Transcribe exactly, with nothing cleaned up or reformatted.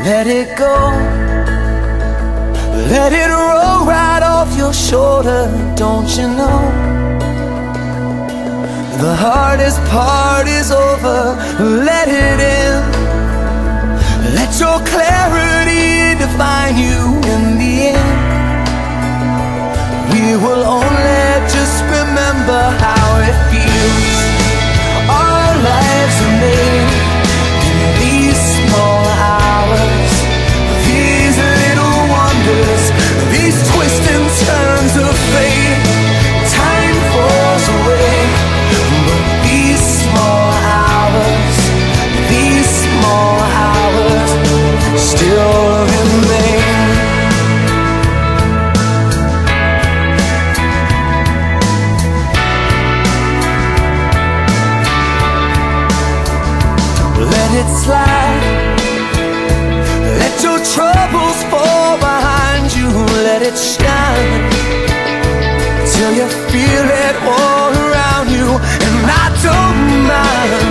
let it go. Let it roll right off your shoulder, don't you know? The hardest part is over, let it in. Let your clarity define you in the end. We will only just remember how it feels. Our lives are made in these small hours, these little wonders, these twists and turns of fate. Time falls away, but these small hours, these small hours still remain. Let it slide. Let your troubles fall behind you. Let it shine till you feel it all around you. And I don't mind.